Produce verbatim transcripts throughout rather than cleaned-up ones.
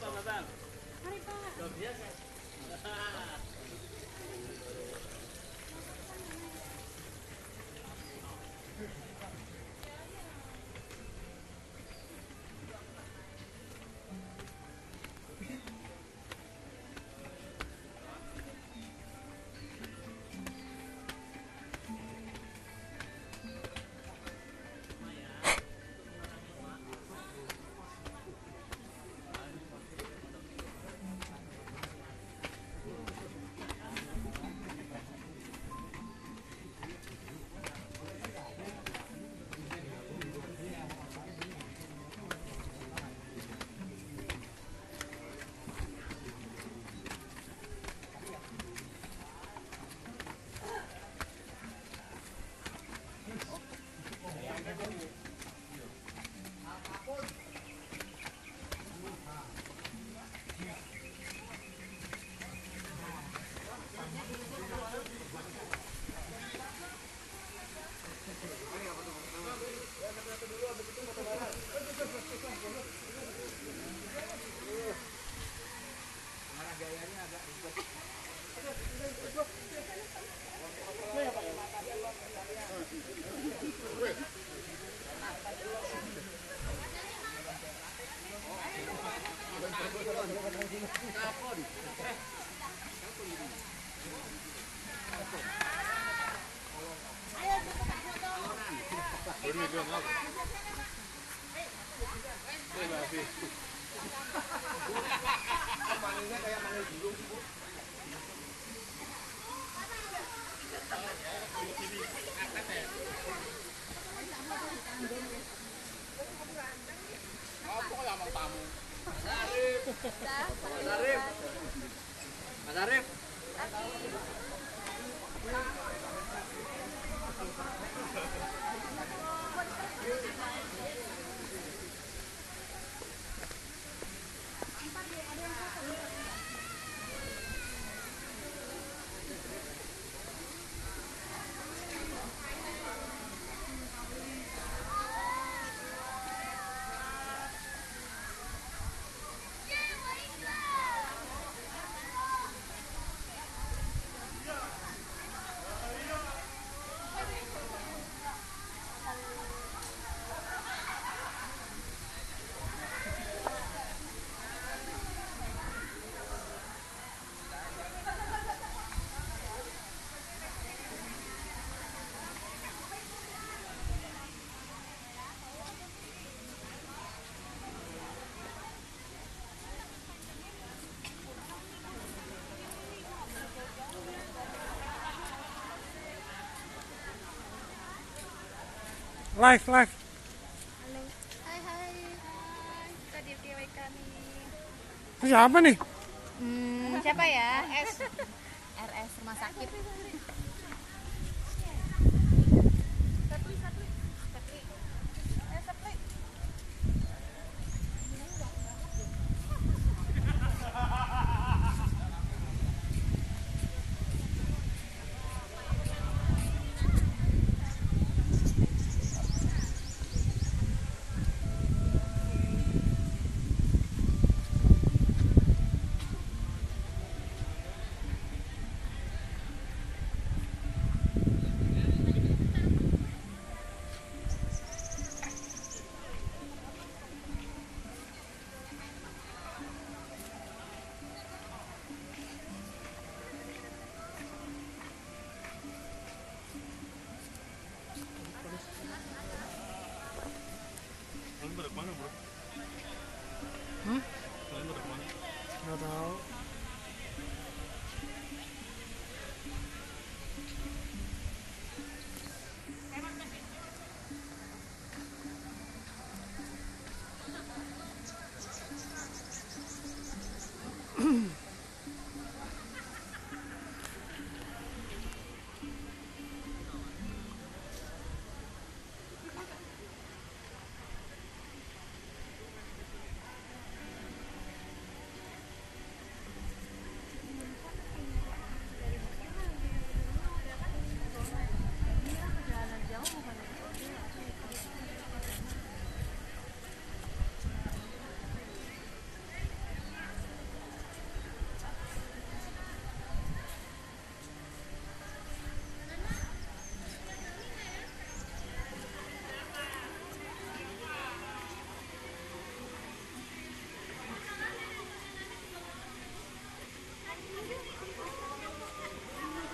Pak Bapak. Mari Pak. Luar biasa. Mas Arif. Live, live. Halo. Hai hai. Hai. Kita di G W K nih. Siapa nih? Hmm, siapa ya? R S. R S Rumah Sakit. Sapri, Sapri. Sapri. Eh, Sapri.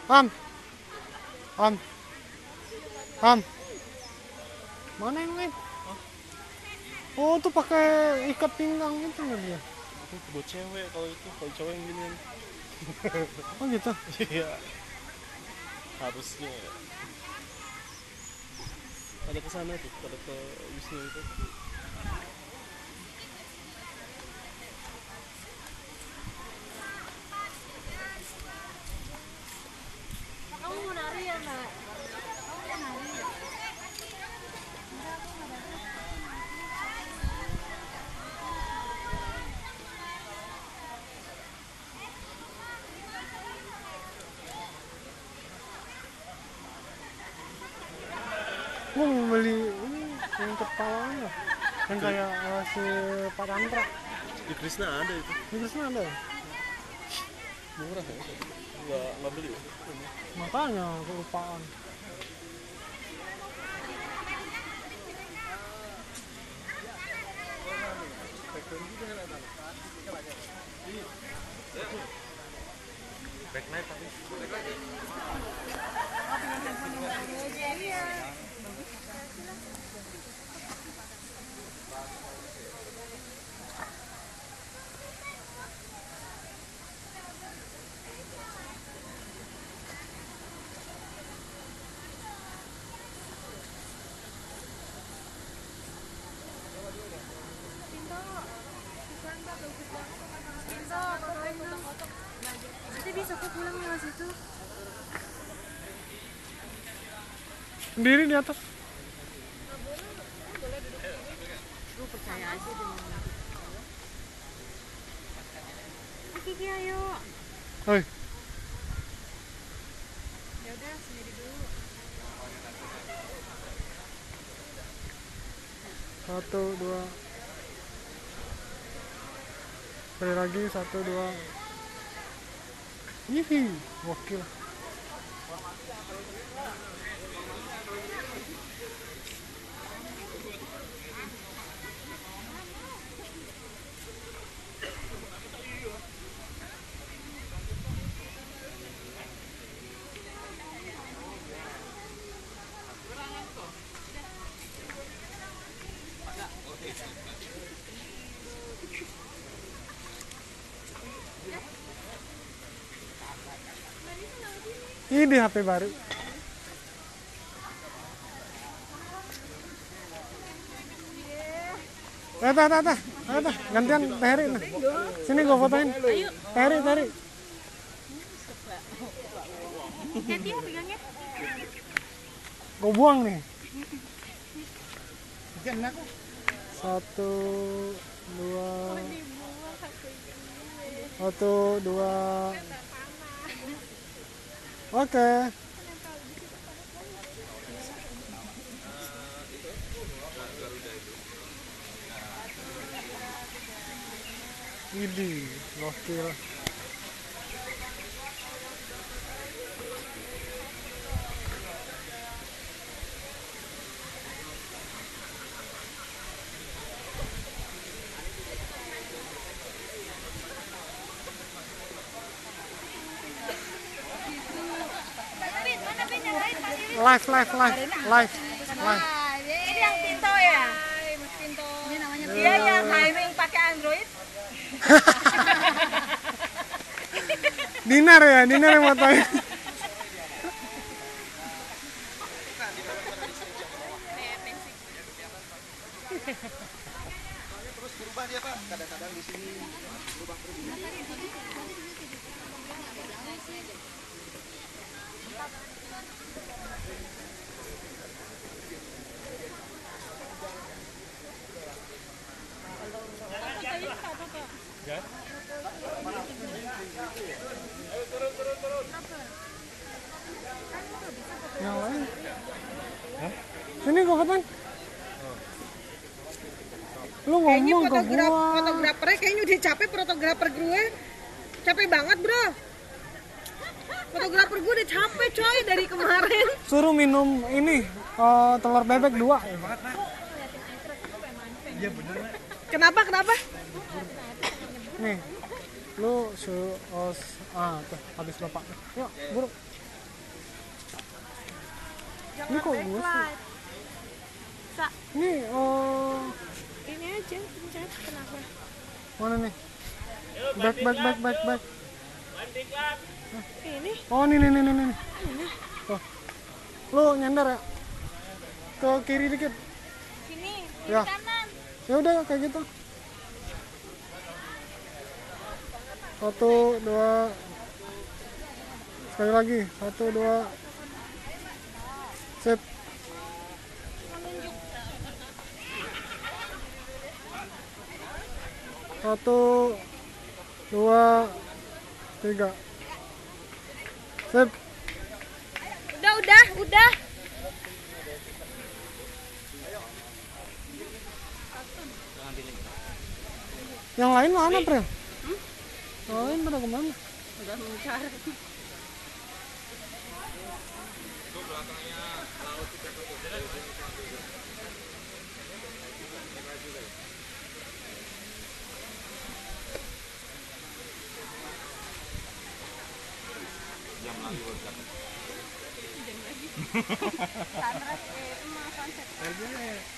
Am. Am. Am. Mana yang lain? Oh, tuh pakai ikat pinggang gitu nggak dia? Itu buat cewek kalau itu, kalau cowok yang ginian. Oh gitu. Iya. Harusnya. Ada ke sana tuh, ada ke Wisnu itu. Kamu mau nari ya, Mbak? Kamu mau nari? Mau beli ini yang kepalanya, yang kayak uh, si Pak Tantra. Di Krishna ada itu. Itu sana ada. Murah ya. Enggak enggak beli ya. Makanya kelupaan. Backlight tapi. Nanti bisa kok pulang lewat situ. Sendiri di atas. Lu percaya aja dengan Kiki, ayo. Oi. Ya udah, sendiri dulu. Satu, dua. Sekali lagi, satu, dua. Hihi, wakil. Ini H P baru. Eh, tah, tah, tah, tah, tah. Gantian Teri. Nah. Sini gua fotoin. Teri, Teri. Hati mau pegangnya. Gua buang nih. Satu, dua. Satu, dua. Oke. Ini gokil. Live, live, live, live, live. Ini yang Pinto ya? Mas Pinto. Ini namanya Pinto. Dia yang timing pakai Android. Dinar ya, Dinar yang fotoin. Terus berubah dia, Pak. Kadang-kadang di sini berubah-berubah. Ya. Yang lain. Hah? Sini gua fotoin. Lu Kayaknya ngomong ke fotograf, gua. fotografernya kayaknya udah capek, fotografer gue capek banget bro. Fotografer gue udah capek coy dari kemarin. Suruh minum ini uh, telur bebek dua. Kenapa kenapa? Nih, lu suruh oh, ah tuh habis bapak. Yuk, buruk. Ini kok gue sih? Sa- Ini oh ini aja, pencet kenapa? mana nih? Back back back back back. Ini Oh ini nih nih nih nih. Tuh. Lu nyender ya? Ke kiri dikit. sini, di Ya. kanan. Ya udah kayak gitu. Satu dua. Sekali lagi. Satu dua. Sip. Satu dua tiga. Sip. Udah, udah, udah. Yang lain mana, Prel? Hmm? Yang lain pada kemana? Udah mencari. Jam lagi buat dapat. Sunrise, eh, emas sunset. Harganya